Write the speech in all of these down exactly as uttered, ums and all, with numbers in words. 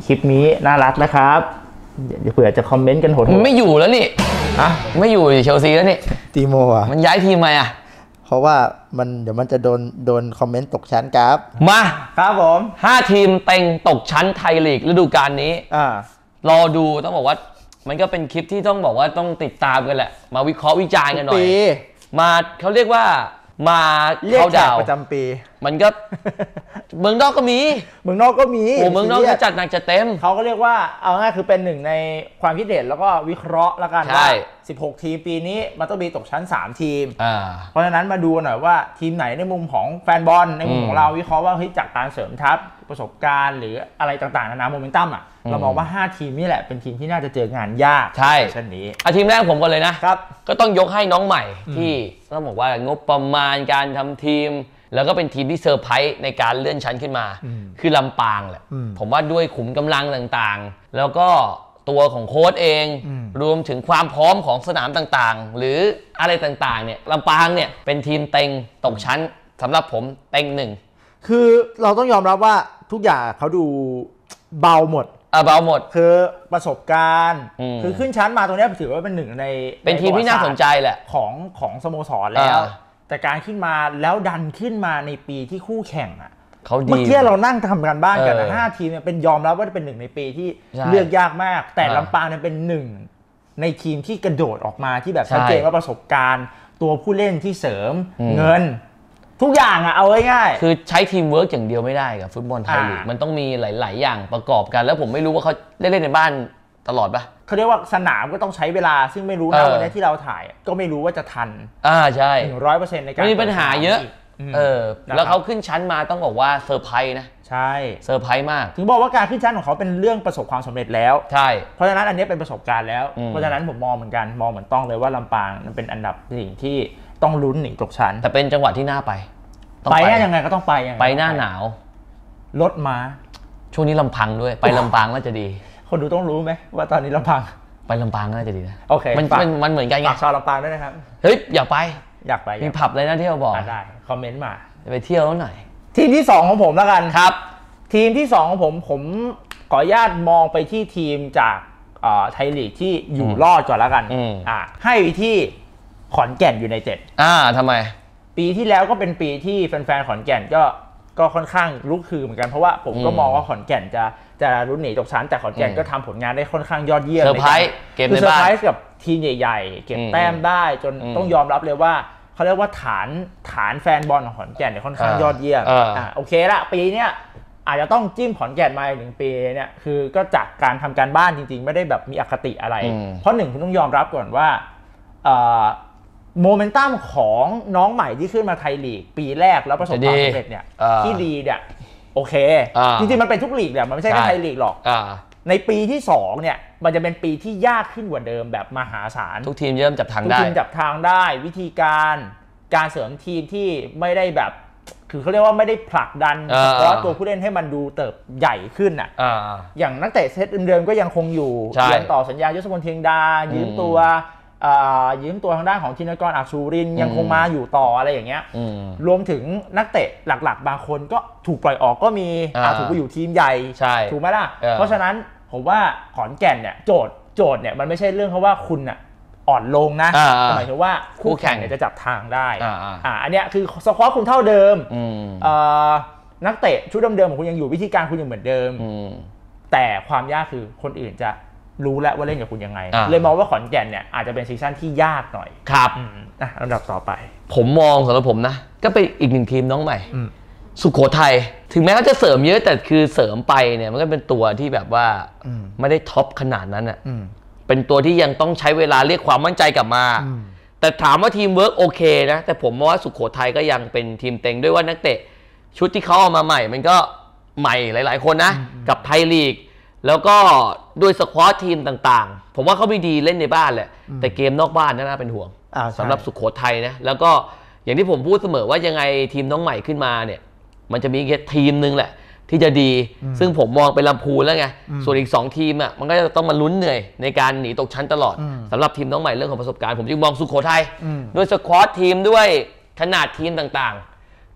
คลิปนี้น่ารักนะครับเดี๋ยวเผื่อจะคอมเมนต์กันโหดมันไม่อยู่แล้วนี่อะไม่อยู่เชลซีแล้วนี่ตีโมอ่ะมันย้ายทีมไหมอ่ะเพราะว่ามันเดี๋ยวมันจะโดนโดนคอมเมนต์ตกชั้นครับมาครับผมห้าทีมเต็งตกชั้นไทยลีกฤดูกาลนี้อ่ารอดูต้องบอกว่ามันก็เป็นคลิปที่ต้องบอกว่าต้องติดตามกันแหละมาวิเคราะห์วิจารณ์กันหน่อยมาเขาเรียกว่ามาเข้าดาวประจำปีมันก็เมืองนอกก็มีเมืองนอกก็มีโอ้เมืองนอกจะจัดหนักจะเต็มเขาก็เรียกว่าเอาง่ายคือเป็นหนึ่งในความคิดเห็นแล้วก็วิเคราะห์ละกันว่าสิบหกทีมปีนี้มันต้องมีตกชั้นสามทีมเพราะฉะนั้นมาดูหน่อยว่าทีมไหนในมุมของแฟนบอลในมุมของเราวิเคราะห์ว่าเฮ้ยจากการเสริมทัพประสบการณ์หรืออะไรต่างๆนานาโมเมนตัมอ่ะเรามองว่าห้าทีมนี่แหละเป็นทีมที่น่าจะเจองานยากใช่เช่นนี้อาทีมแรกผมก็เลยนะครับก็ต้องยกให้น้องใหม่ที่ต้องบอกว่างบประมาณการทำทีมแล้วก็เป็นทีมที่เซอร์ไพรส์ในการเลื่อนชั้นขึ้นมาคือลำปางแหละผมว่าด้วยขุมกำลังต่างๆแล้วก็ตัวของโค้ชเองรวมถึงความพร้อมของสนามต่างๆหรืออะไรต่างๆเนี่ยลำปางเนี่ยเป็นทีมเต็งตกชั้นสำหรับผมเต็งหนึ่งคือเราต้องยอมรับว่าทุกอย่างเขาดูเบาหมดอ่ะเบาหมดคือประสบการณ์คือขึ้นชั้นมาตรงนี้ถือว่าเป็นหนึ่งในเป็นทีมที่น่าสนใจแหละของของสโมสรแล้วแต่การขึ้นมาแล้วดันขึ้นมาในปีที่คู่แข่งอ่ะเขาดีเมื่อกี้เรานั่งทำกันบ้านกันนะห้าทีมเนี่ยเป็นยอมรับว่าเป็นหนึ่งในปีที่เลือกยากมากแต่ลำปางเนี่ยเป็นหนึ่งในทีมที่กระโดดออกมาที่แบบชัดเจนว่าประสบการณ์ตัวผู้เล่นที่เสริมเงินทุกอย่างอะเอาง่ายๆคือใช้ทีมเวิร์กอย่างเดียวไม่ได้กับฟุตบอลไทยลีกมันต้องมีหลายๆอย่างประกอบกันแล้วผมไม่รู้ว่าเขาได้เล่นในบ้านตลอดปะเขาเรียกว่าสนามก็ต้องใช้เวลาซึ่งไม่รู้นะวันนี้ที่เราถ่ายก็ไม่รู้ว่าจะทันอ่าใช่หนึ่งร้อยเปอร์เซ็นต์ในการมีปัญหาเยอะเออแล้วเขาขึ้นชั้นมาต้องบอกว่าเซอร์ไพรส์นะใช่เซอร์ไพรส์มากถึงบอกว่าการขึ้นชั้นของเขาเป็นเรื่องประสบความสำเร็จแล้วใช่เพราะฉะนั้นอันนี้เป็นประสบการณ์แล้วเพราะฉะนั้นผมมองเหมือนกันมองเหมือนต้องเลยว่าลำปางมันเป็นอันดับสิ่งที่ต้องลุ้นหนีตกชั้นแต่เป็นจังหวะที่น่าไปไปยังไงก็ต้องไปยังไงไปหน้าหนาวรถมาช่วงนี้ลำพังด้วยไปลำปางน่าจะดีคนดูต้องรู้ไหมว่าตอนนี้ลำพังไปลำปางน่าจะดีนะโอเคมันมันเหมือนกันไงฝากชาวลำปางด้วยนะครับเฮ้ยอยากไปอยากไปมีผับเลยนะที่เราบอกได้คอมเมนต์มาไปเที่ยวแล้วหน่อยทีมที่สองของผมแล้วกันครับทีมที่สองของผมผมขออนุญาตมองไปที่ทีมจากไทยลีกที่อยู่รอดก่อนแล้วกันอ่าให้ที่ขอนแก่นยูไนเต็ดอ่าทำไมปีที่แล้วก็เป็นปีที่แฟนๆขอนแก่นก็ก็ค่อนข้างลุกคือเหมือนกันเพราะว่าผมก็มองว่าขอนแก่นจะจะรุ้นหนีตกชั้นแต่ขอนแก่นก็ทำผลงานได้ค่อนข้างยอดเยี่ยมเซอร์ไพรส์เกมในบ้านคือเซอร์ไพรส์กับทีมใหญ่ๆเก็บแต้มได้จนต้องยอมรับเลยว่าเขาเรียกว่าฐานฐานแฟนบอลของขอนแก่นเนี่ยค่อนข้างยอดเยี่ยมอ่าโอเคละปีเนี้ยอาจจะต้องจิ้มขอนแก่นมาอีกหนึ่งปีเนี่ยคือก็จากการทำการบ้านจริงๆไม่ได้แบบมีอคติอะไรเพราะหนึ่งคุณต้องยอมรับก่อนว่าโมเมนตัมของน้องใหม่ที่ขึ้นมาไทยลีกปีแรกแล้วประสบความสำเร็จเนี่ยที่ดีเนี่ยโอเคจริงๆมันเป็นทุกลีกเนี่ยมันไม่ใช่แค่ไทยลีกหรอกในปีที่สองเนี่ยมันจะเป็นปีที่ยากขึ้นกว่าเดิมแบบมหาศาลทุกทีมเริ่มจับทางได้ทุกทีมจับทางได้วิธีการการเสริมทีมที่ไม่ได้แบบคือเขาเรียกว่าไม่ได้ผลักดันเพราะตัวผู้เล่นให้มันดูเติบใหญ่ขึ้นอ่ะอย่างนักเตะเซตเดิมๆก็ยังคงอยู่ยังต่อสัญญายศพลเทียงดายืมตัวยืมตัวทางด้านของธินกรอักชูรินยังคงมาอยู่ต่ออะไรอย่างเงี้ยรวมถึงนักเตะหลักๆบางคนก็ถูกปล่อยออกก็มีถูกไปอยู่ทีมใหญ่ถูกไหมล่ะเพราะฉะนั้นผมว่าขอนแก่นเนี่ยโจทย์โจทย์เนี่ยมันไม่ใช่เรื่องเพราะว่าคุณอ่ะอ่อนลงนะหมายถึงว่าคู่แข่งเนี่ยจะจับทางได้อ่าอันเนี้ยคือสควอตคุณเท่าเดิมนักเตะชุดเดิมๆของคุณยังอยู่วิธีการคุณยังเหมือนเดิมแต่ความยากคือคนอื่นจะรู้แล้วว่าเล่นกับคุณยังไงเลยมองว่าขอนแก่นเนี่ยอาจจะเป็นซีซั่นที่ยากหน่อยครับอ่ะลำดับต่อไปผมมองสำหรับผมนะก็เป็นอีกหนึ่งทีมน้องใหม่สุโขทัยถึงแม้เขาจะเสริมเยอะแต่คือเสริมไปเนี่ยมันก็เป็นตัวที่แบบว่าไม่ได้ท็อปขนาดนั้นอ่ะเป็นตัวที่ยังต้องใช้เวลาเรียกความมั่นใจกลับมาแต่ถามว่าทีมเวิร์กโอเคนะแต่ผมว่าสุโขทัยก็ยังเป็นทีมเต็งด้วยว่านักเตะชุดที่เขาเอามาใหม่มันก็ใหม่หลายๆคนนะกับไทยลีกแล้วก็ด้วยสควอตทีมต่างๆผมว่าเขาไม่ดีเล่นในบ้านแหละแต่เกมนอกบ้านน่าเป็นห่วงสำหรับสุโขทัยนะแล้วก็อย่างที่ผมพูดเสมอว่ายังไงทีมน้องใหม่ขึ้นมาเนี่ยมันจะมีแค่ทีมนึงแหละที่จะดีซึ่งผมมองเป็นลำพูนแล้วไงส่วนอีกสองทีมอ่ะมันก็จะต้องมาลุ้นเหนื่อยในการหนีตกชั้นตลอดสำหรับทีมน้องใหม่เรื่องของประสบการณ์ผมจึงมองสุโขทัยด้วยสควอตทีมด้วยขนาดทีมต่างๆ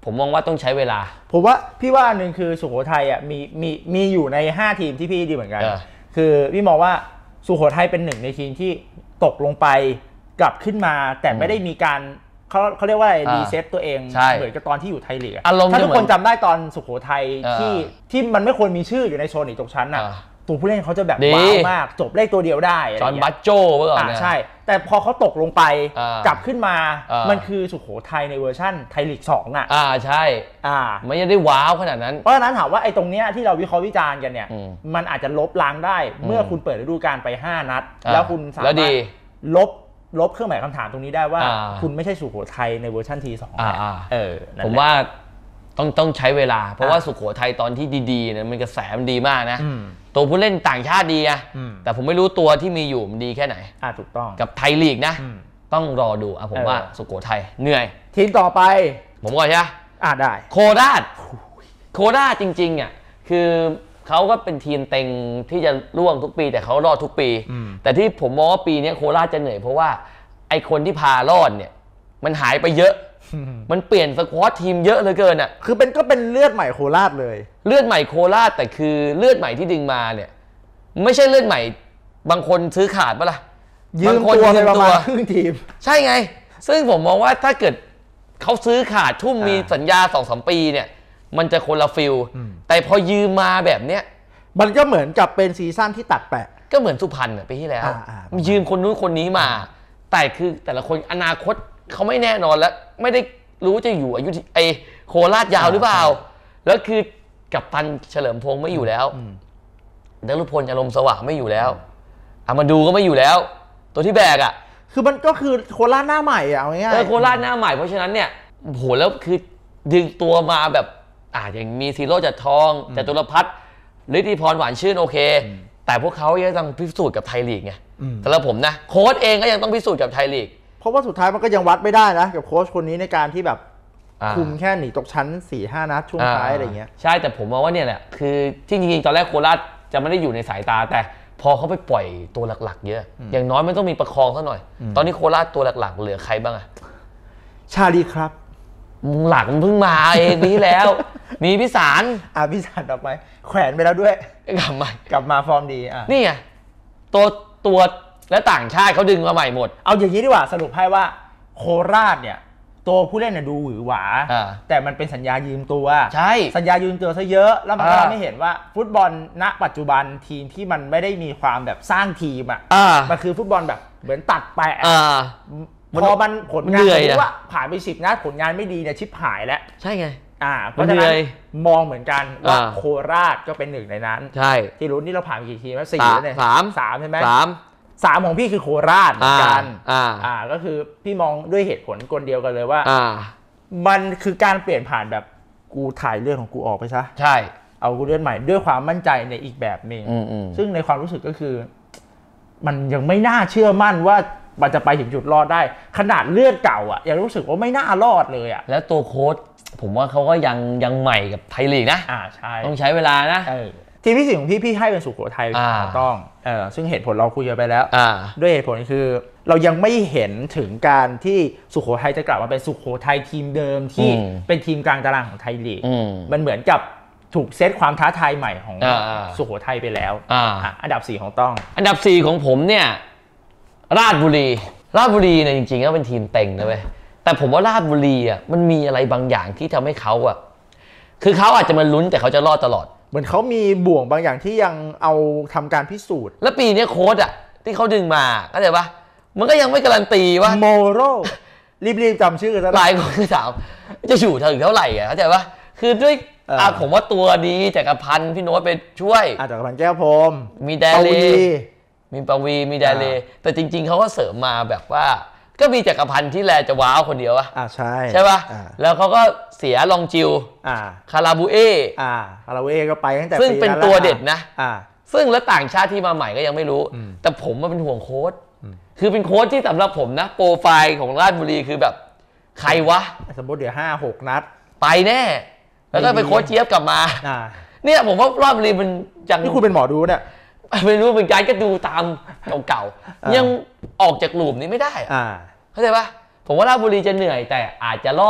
ผมมองว่าต้องใช้เวลาผมว่าพี่ว่าอันนึงคือสุโขทัยอ่ะมีมีมีอยู่ในห้าทีมที่พี่ดีเหมือนกันคือพี่มองว่าสุโขทัยเป็นหนึ่งในทีมที่ตกลงไปกลับขึ้นมาแต่ไม่ได้มีการเขาเขาเรียกว่าอะไรรีเซ็ตตัวเองเหมือนกับตอนที่อยู่ไทยลีกถ้าทุกคนจำได้ตอนสุโขทัยที่ที่มันไม่ควรมีชื่ออยู่ในโซนหนีตกชั้นอ่ะตัวผู้เล่นเขาจะแบบว้าวมากจบเลขตัวเดียวได้จอห์นบัตโจ้เมื่อก่อนใช่แต่พอเขาตกลงไปกลับขึ้นมามันคือสุโขทัยในเวอร์ชั่นไทยลีกสองอ่ะอ่าใช่อ่าไม่ได้ว้าวขนาดนั้นเพราะฉะนั้นถามว่าไอ้ตรงเนี้ยที่เราวิเคราะห์วิจารณ์กันเนี่ยมันอาจจะลบล้างได้เมื่อคุณเปิดฤดูกาลไปห้านัดแล้วคุณสามารถลบลบเครื่องหมายคำถามตรงนี้ได้ว่าคุณไม่ใช่สุโขทัยในเวอร์ชันทีสองเออผมว่าต้องต้องใช้เวลาเพราะว่าสุโขทัยตอนที่ดีๆเนี่ยมันกระแสมันดีมากนะตัวผู้เล่นต่างชาติดีอะแต่ผมไม่รู้ตัวที่มีอยู่มันดีแค่ไหนอ่าถูกต้องกับไทยลีกนะต้องรอดูอ่ะผมว่าสุโขทัยเหนื่อยทีมต่อไปผมก่อนใช่ไหมอ่าได้โคราชโคราชจริงๆอ่ะคือเขาก็เป็นทีมเต็งที่จะร่วงทุกปีแต่เขารอดทุกปีแต่ที่ผมมองว่าปีนี้โคราชจะเหนื่อยเพราะว่าไอคนที่พารอดเนี่ยมันหายไปเยอะมันเปลี่ยนสควอตทีมเยอะเหลือเกินอ่ะคือเป็นก็เป็นเลือดใหม่โคราชเลยเลือดใหม่โคราชแต่คือเลือดใหม่ที่ดึงมาเนี่ยไม่ใช่เลือดใหม่บางคนซื้อขาดปะล่ะยืมตัวไปประมาณครึ่งทีมใช่ไงซึ่งผมมองว่าถ้าเกิดเขาซื้อขาดทุ่มมีสัญญา สองสาม ปีเนี่ยมันจะคนละฟิลแต่พอยืมมาแบบเนี้ยมันก็เหมือนกับเป็นซีซั่นที่ตัดแปะก็เหมือนสุพรรณปีที่แล้วยืมคนนู้นคนนี้มาแต่คือแต่ละคนอนาคตเขาไม่แน่นอนแล้วไม่ได้รู้จะอยู่อายุไอโคราชยาวหรือเปล่าแล้วคือกัปตันเฉลิมพงษ์ไม่อยู่แล้วดรุพลอารมณ์สว่างไม่อยู่แล้วอามาดูก็ไม่อยู่แล้วตัวที่แบกอ่ะคือมันก็คือโคราชหน้าใหม่อ่ะเอาง่ายๆโคราชหน้าใหม่เพราะฉะนั้นเนี่ยโหแล้วคือดึงตัวมาแบบอ่าอย่างมีซีโร่จัดทองจตุรพัฒน์ฤทธิพรหวานชื่นโอเคแต่พวกเขายังต้องพิสูจน์กับไทยลีกไงสำหรับผมนะโค้ชเองก็ยังต้องพิสูจน์กับไทยลีกเพราะว่าสุดท้ายมันก็ยังวัดไม่ได้นะกับโค้ชคนนี้ในการที่แบบคุมแค่หนีตกชั้น สี่ห้า นัดช่วงท้ายอะไรเงี้ยใช่แต่ผมมองว่าเนี่ยแหละคือที่จริงๆตอนแรกโคราชจะไม่ได้อยู่ในสายตาแต่พอเขาไปปล่อยตัวหลักๆเยอะอย่างน้อยมันต้องมีประคองซะหน่อยตอนนี้โคราชตัวหลักๆเหลือใครบ้างอะชาลีครับมึงหลักมันเพิ่งมาเองปีที่แล้วมีพิสารอ่ะพิสารออกไปแขวนไปแล้วด้วยกลับมากลับมาฟอร์มดีอ่ะนี่ไงตัวตัวและต่างชาติเขาดึงมาใหม่หมดเอาอย่างนี้ดีกว่าสรุปให้ว่าโคราชเนี่ยตัวผู้เล่นน่ะดูหวือหวาแต่มันเป็นสัญญายืมตัวใช่สัญญายืมตัวซะเยอะแล้วมันก็ทำให้เห็นว่าฟุตบอลณปัจจุบันทีมที่มันไม่ได้มีความแบบสร้างทีมอ่ะมันคือฟุตบอลแบบเหมือนตัดแปะพอมันผลงานรู้ว่าผ่านไปสิบนัดผลงานไม่ดีเนี่ยชิบหายแล้วใช่ไงอ่าเพราะฉะนั้นมองเหมือนกันว่าโคราชก็เป็นหนึ่งในนั้นใช่ที่รู้นี่เราผ่านกี่ทีมแล้วสี่แล้วเนี่ยสามสามใช่ไหมสามสามของพี่คือโคราชเหมือนกันอ่าอ่าก็คือพี่มองด้วยเหตุผลกลเดียวกันเลยว่าอ่ามันคือการเปลี่ยนผ่านแบบกูถ่ายเรื่องของกูออกไปซะใช่เอากูเลื่อนใหม่ด้วยความมั่นใจในอีกแบบนึงซึ่งในความรู้สึกก็คือมันยังไม่น่าเชื่อมั่นว่ามันจะไปถึงจุดรอดได้ขนาดเลือดเก่าอ่ะยังรู้สึกว่าไม่น่ารอดเลยอ่ะแล้วตัวโค้ชผมว่าเขาก็ยังยังใหม่กับไทยลีกนะอ่าใช่ต้องใช้เวลานะทีมที่สี่ของพี่พี่ให้เป็นสุโขทัยต้องเออซึ่งเหตุผลเราคุยกันไปแล้วด้วยเหตุผลคือเรายังไม่เห็นถึงการที่สุโขทัยจะกลับมาเป็นสุโขทัยทีมเดิมที่เป็นทีมกลางตารางของไทยลีกมันเหมือนกับถูกเซตความท้าทายใหม่ของสุโขทัยไปแล้วอันดับสี่ของต้องอันดับสี่ของผมเนี่ยราชบุรีราชบุรีเนี่ยจริงๆก็เป็นทีมเต็งนะเว้ยแต่ผมว่าราชบุรีอ่ะมันมีอะไรบางอย่างที่ทำให้เขาอ่ะคือเขาอาจจะมาลุ้นแต่เขาจะรอดตลอดเหมือนเขามีบ่วงบางอย่างที่ยังเอาทำการพิสูจน์แล้วปีนี้โค้ชอ่ะที่เขาดึงมาเข้าใจปะมันก็ยังไม่การันตีว่าโมโรรีบๆจำชื่อกันซะหลายคนคือถามจะอยู่ถึงเท่าไหร่อ่ะเข้าใจปะคือด้วยอ่ะผมว่าตัวดีจักรพันธ์พี่โน้ตไปช่วยจักรพันธ์แก้วพรมมีแดเลมีปวีมีแดเลแต่จริงๆเขาก็เสริมมาแบบว่าก็มีจักรพันธ์ที่แลจะว้าวคนเดียวอะอ่าใช่ใช่ป่ะแล้วเขาก็เสียลองจิวอ่าคาราบูเออ่าคาราบูเอก็ไปตั้งแต่ซึ่งเป็นตัวเด็ดนะอ่าซึ่งแล้วต่างชาติที่มาใหม่ก็ยังไม่รู้แต่ผมมาเป็นห่วงโค้ชคือเป็นโค้ชที่สำหรับผมนะโปรไฟล์ของราชบุรีคือแบบใครวะสมมติเดี๋ยวห้าหกนัดไปแน่แล้วก็ไปโค้ชเจี๊ยบกลับมาเนี่ยผมว่าราชบุรีมันยังนี่คุณเป็นหมอดูเนี่ยไม่รู้เหมือนกันก็ดูตามเก่าๆยังออกจากหลุมนี้ไม่ได้เข้าใจปะผมว่าราชบุรีจะเหนื่อยแต่อาจจะรอด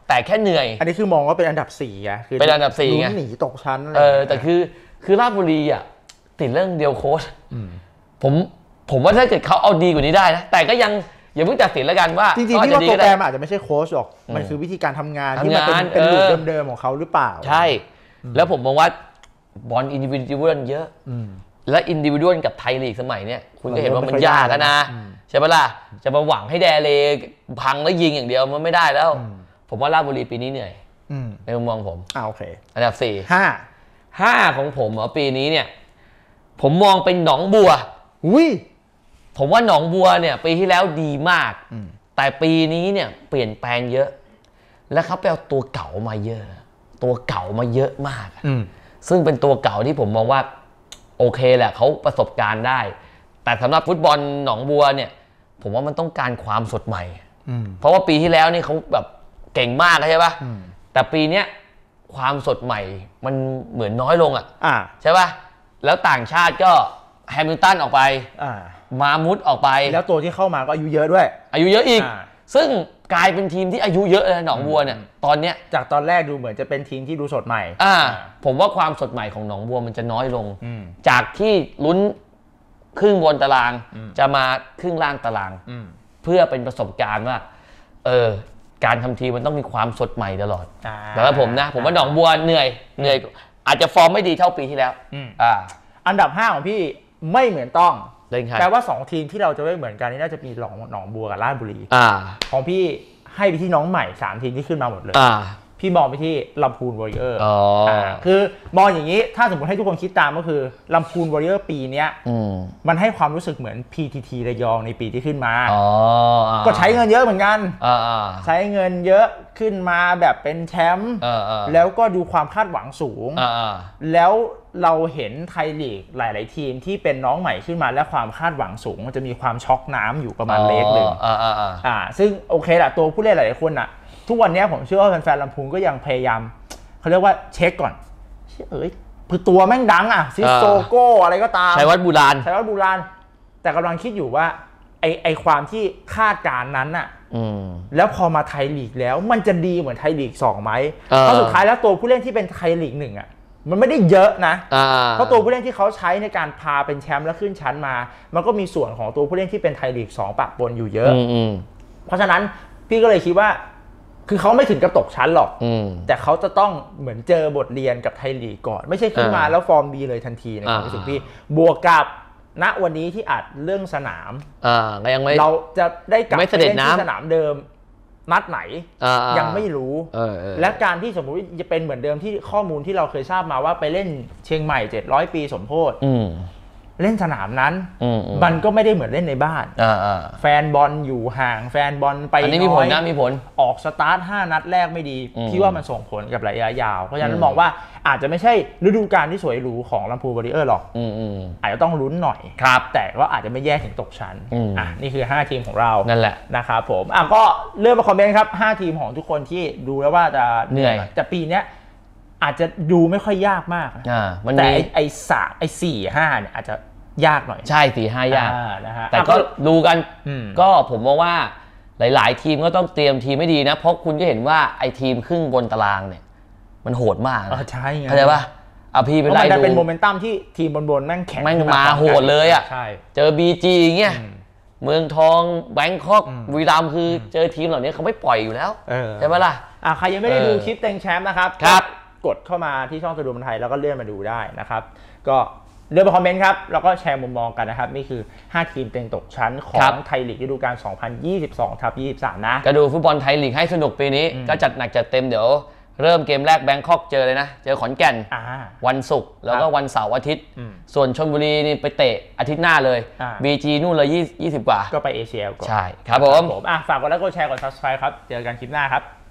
แต่แค่เหนื่อยอันนี้คือมองว่าเป็นอันดับสี่ไงคือเป็นอันดับสี่ไงหนีตกชั้นเออแต่คือคือราชบุรีอ่ะติดเรื่องเดียวโค้ชผมผมว่าถ้าเกิดเขาเอาดีกว่านี้ได้นะแต่ก็ยังอย่าเพิ่งตัดสินแล้วกันว่าจริงๆที่ว่าโปรแกรมอาจจะไม่ใช่โค้ชหรอกมันคือวิธีการทำงานที่มันเป็นเป็นรูปเดิมๆของเขาหรือเปล่าใช่แล้วผมมองว่าบอลอินดิวิวลเยอะและอินดิวิวลกับไทยลีกสมัยเนี้ยคุณก็เห็นว่ามันยากนะใช่ปะล่ะจะมาหวังให้แดเลพังแล้วยิงอย่างเดียวมันไม่ได้แล้วผมว่าราชบุรีปีนี้เหนื่อยในมุมมองผมอ่าโอเคอันดับสี่ห้าห้าของผมเหรอปีนี้เนี่ยผมมองเป็นหนองบัวอุ้ยผมว่าหนองบัวเนี่ยปีที่แล้วดีมากแต่ปีนี้เนี่ยเปลี่ยนแปลงเยอะและเขาไปเอาตัวเก่ามาเยอะตัวเก่ามาเยอะมากซึ่งเป็นตัวเก่าที่ผมมองว่าโอเคแหละเขาประสบการณ์ได้แต่สำหรับฟุตบอลหนองบัวเนี่ยผมว่ามันต้องการความสดใหม่เพราะว่าปีที่แล้วนี่เขาแบบเก่งมากใช่ปะแต่ปีเนี้ยความสดใหม่มันเหมือนน้อยลงอ่ะใช่ปะแล้วต่างชาติก็แฮมิลตันออกไปมามุดออกไปแล้วตัวที่เข้ามาก็อายุเยอะด้วยอายุเยอะอีกซึ่งกลายเป็นทีมที่อายุเยอะเลยหนองบัวเนี่ยตอนเนี้ยจากตอนแรกดูเหมือนจะเป็นทีมที่ดูสดใหม่อ่าผมว่าความสดใหม่ของหนองบัวมันจะน้อยลงจากที่ลุ้นครึ่งบนตารางจะมาครึ่งล่างตารางเพื่อเป็นประสบการณ์ว่าเออการทำทีมมันต้องมีความสดใหม่ตลอดแต่ว่าผมนะผมว่าหนองบัวเหนื่อยเหนื่อยอาจจะฟอร์มไม่ดีเท่าปีที่แล้วอ่าอันดับห้าของพี่ไม่เหมือนต้องแปลว่าสองทีมที่เราจะไม่เหมือนกันนี่น่าจะมีหนองหนองบัวกับราชบุรีของพี่ให้ไปที่น้องใหม่สามทีมที่ขึ้นมาหมดเลยพี่มองไปที่ลำพูนวอริเออร์คือมองอย่างนี้ถ้าสมมติให้ทุกคนคิดตามก็คือลำพูนวอริเออร์ปีนี้มันให้ความรู้สึกเหมือน พี ที ที ระยองในปีที่ขึ้นมาก็ใช้เงินเยอะเหมือนกันใช้เงินเยอะขึ้นมาแบบเป็นแชมป์แล้วก็ดูความคาดหวังสูงแล้วเราเห็นไทยลีกหลายๆทีมที่เป็นน้องใหม่ขึ้นมาและความคาดหวังสูงมันจะมีความช็อกน้ำอยู่ประมาณเล็กหนึ่งอ่าซึ่งโอเคแหละตัวผู้เล่นหลายๆคนอ่ะทุกวันนี้ผมเชื่อว่าแฟนๆลำพูนก็ยังพยายามเขาเรียกว่าเช็คก่อนเอ้ยคือตัวแม่งดังอ่ะซิโซโก้อะไรก็ตามชัยวัฒน์บูราณชัยวัฒน์บูราณแต่กำลังคิดอยู่ว่าไอไอความที่คาดการณ์นั้นอ่ะแล้วพอมาไทยลีกแล้วมันจะดีเหมือนไทยลีกสองไหมเพราะสุดท้ายแล้วตัวผู้เล่นที่เป็นไทยลีกหนึ่งอ่ะมันไม่ได้เยอะนะเพราะตัวผู้เล่นที่เขาใช้ในการพาเป็นแชมป์แล้วขึ้นชั้นมามันก็มีส่วนของตัวผู้เล่นที่เป็นไทยลีกสองปะปนอยู่เยอะเพราะฉะนั้นพี่ก็เลยคิดว่าคือเขาไม่ถึงกับตกชั้นหรอกแต่เขาจะต้องเหมือนเจอบทเรียนกับไทยลีกก่อนไม่ใช่ขึ้นมาแล้วฟอร์มดีเลยทันทีในความรู้สึกพี่บวกกับณวันนี้ที่อัดเรื่องสนามเราจะได้กลับไปเล่นที่สนามเดิมนัดไหนยังไม่รู้และการที่สมมุติจะเป็นเหมือนเดิมที่ข้อมูลที่เราเคยทราบมาว่าไปเล่นเชียงใหม่เจ็ดร้อยปีสมโพธิเล่นสนามนั้นมันก็ไม่ได้เหมือนเล่นในบ้านแฟนบอลอยู่ห่างแฟนบอลไปน้อยมีผลนะมีผลออกสตาร์ทห้านัดแรกไม่ดีพี่ว่ามันส่งผลกับระยะยาวเพราะฉะนั้นมองว่าอาจจะไม่ใช่ฤดูกาลที่สวยหรูของลำพูนวอริเออร์หรอกอาจจะต้องลุ้นหน่อยแต่ว่าอาจจะไม่แย่ถึงตกชั้นอ่ะนี่คือห้าทีมของเรานั่นแหละนะครับผมอ่ะก็เริ่มมาคอมเมนต์ครับห้าทีมของทุกคนที่ดูแล้วว่าจะเหนื่อยแต่ปีนี้อาจจะดูไม่ค่อยยากมากแต่ไอ้สามไอ้สี่ห้าเนี่ยอาจจะยากหน่อยใช่สี่ห้ายากนะฮะแต่ก็ดูกันก็ผมมองว่าหลายๆทีมก็ต้องเตรียมทีมไม่ดีนะเพราะคุณก็เห็นว่าไอ้ทีมครึ่งบนตารางเนี่ยมันโหดมากนะใช่ไงเข้าใจป่ะเอาพี่ไปไล่ดูมันเป็นโมเมนตัมที่ทีมบนๆแม่งแข็งแม่งมาโหดเลยอ่ะเจอ บี จี อย่างเงี้ยเมืองทองแบงคอกบุรีรัมย์คือเจอทีมเหล่านี้เขาไม่ปล่อยอยู่แล้วใช่ป่ะล่ะอ่ะใครยังไม่ได้ดูคลิปเต็งแชมป์นะครับครับกดเข้ามาที่ช่องสะดวกไทยแล้วก็เลื่อนมาดูได้นะครับก็เลือกมาคอมเมนต์ครับแล้วก็แชร์มุมมองกันนะครับนี่คือห้าทีมเต็งตกชั้นของไทยลีกฤดูกาล สองพันยี่สิบสองทับยี่สิบสาม นะก็ดูฟุตบอลไทยลีกให้สนุกปีนี้ก็จัดหนักจัดเต็มเดี๋ยวเริ่มเกมแรกแบงคอกเจอเลยนะเจอขอนแก่นวันศุกร์แล้วก็วันเสาร์อาทิตย์ส่วนชลบุรีนี่ไปเตะอาทิตย์หน้าเลย บี จี นู่นเลยยี่สิบกว่าก็ไปเอเชียก่อนใช่ครับผมฝากกดไลค์กดแชร์กด ซับสไครบ์ ครับเจอกันคลิปหน้าครับ